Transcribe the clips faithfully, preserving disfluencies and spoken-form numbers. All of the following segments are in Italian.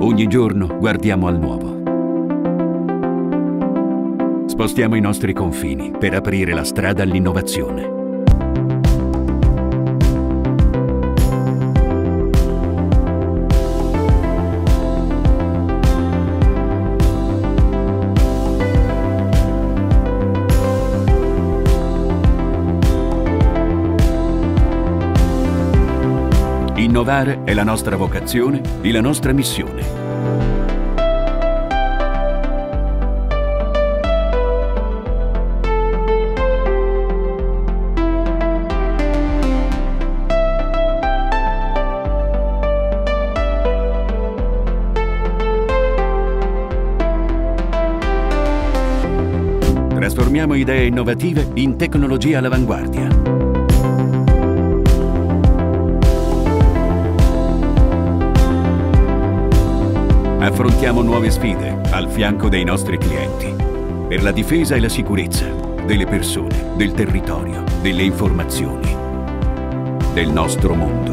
Ogni giorno guardiamo al nuovo. Spostiamo i nostri confini per aprire la strada all'innovazione. Innovare è la nostra vocazione e la nostra missione. Trasformiamo idee innovative in tecnologia all'avanguardia. Affrontiamo nuove sfide al fianco dei nostri clienti per la difesa e la sicurezza delle persone, del territorio, delle informazioni, del nostro mondo.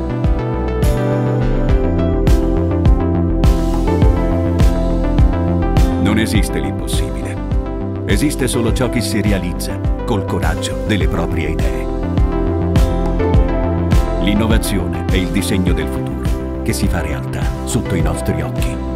Non esiste l'impossibile. Esiste solo ciò che si realizza col coraggio delle proprie idee. L'innovazione è il disegno del futuro che si fa realtà sotto i nostri occhi.